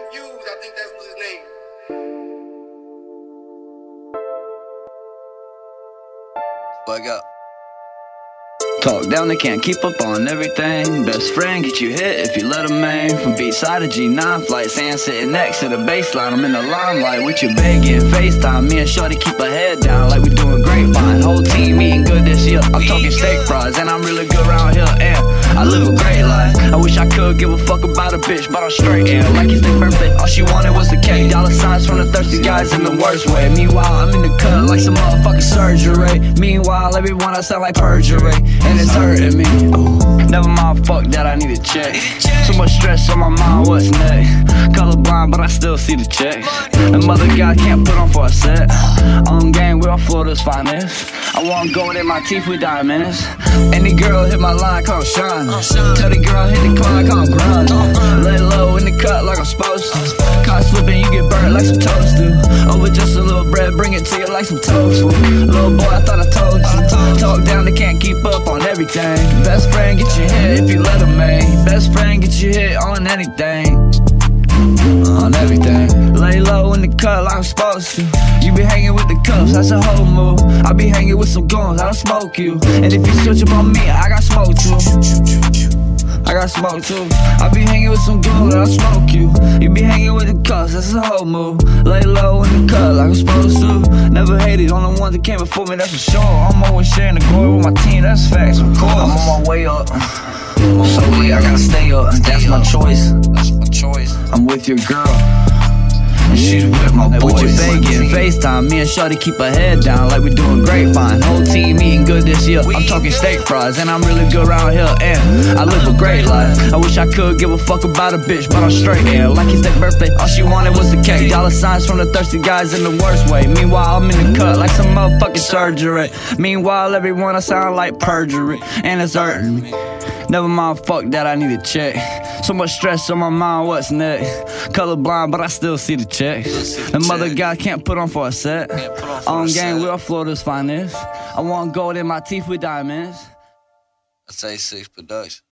views, I think that's what his name is. Bug up. Talk down, they can't keep up on everything. Best friend get you hit if you let them aim. From beach side to G9 flight, sand sitting next to the baseline. I'm in the limelight with your bed getting FaceTime. Me and Shorty keep her head down like we doing grapevine. Whole team eating good this year. I'm talking steak fries and I'm really good around here. And I live a great life. I wish I could give a fuck about a bitch, but I'm straight. Yeah, like it's their birthday, all she wanted was the cake. Dollar signs from the thirsty guys in the worst way. Meanwhile, I'm in the cut like some motherfucking surgery. Meanwhile, everyone I sound like perjury. And it's hurting me. Ooh. Never mind, fuck that, I need a check. So much stress on my mind, what's next? Colorblind, but I still see the checks. The mother guy can't put on for a set. On game, we're all Florida's finest. I want gold in my teeth with diamonds. Any girl hit my line, call shine. Tell the girl hit the clock, call grind. Lay low in the cut like I'm supposed to. Caught slipping, you get burnt like some toast do. Over just a little bread, bring it to you like some toast. Little boy, I thought I told you. Talk down, they can't keep up on everything. Best friend get you hit if you let them in. Best friend get you hit on anything. On everything. Lay low in the cut like I'm supposed to. You be hanging with the cuffs, that's a whole move. I be hanging with some guns, I don't smoke you. And if you switch up on me, I got smoke too. I got smoke too. I be hanging with some guns, I don't smoke you. You be hanging with the cuffs, that's a whole move. Lay low in the cut like I'm supposed to. Never hated on the ones that came before me, that's for sure. I'm always sharing the glory with my team, that's facts, of course. I'm on my way up. So yeah, I gotta stay up, that's my choice. That's my choice. I'm with your girl, and she's with my boys. With your babe getting FaceTime, me and Shorty keep her head down like we doing grapevine. Whole team eating good this year. I'm talking steak fries, and I'm really good around here. And I live a great life. I wish I could give a fuck about a bitch, but I'm straight. Yeah, like it's their birthday, all she wanted was the cake. Dollar signs from the thirsty guys in the worst way. Meanwhile, I'm in the cut like some motherfucking surgery. Meanwhile, everyone I sound like perjury, and it's hurting me. Never mind, fuck that, I need a check. So much stress on my mind, what's next? Colorblind, but I still see the checks. The mother guy can't put on for a set. On game, we're all Florida's finest. I want gold in my teeth with diamonds. That's A6 production.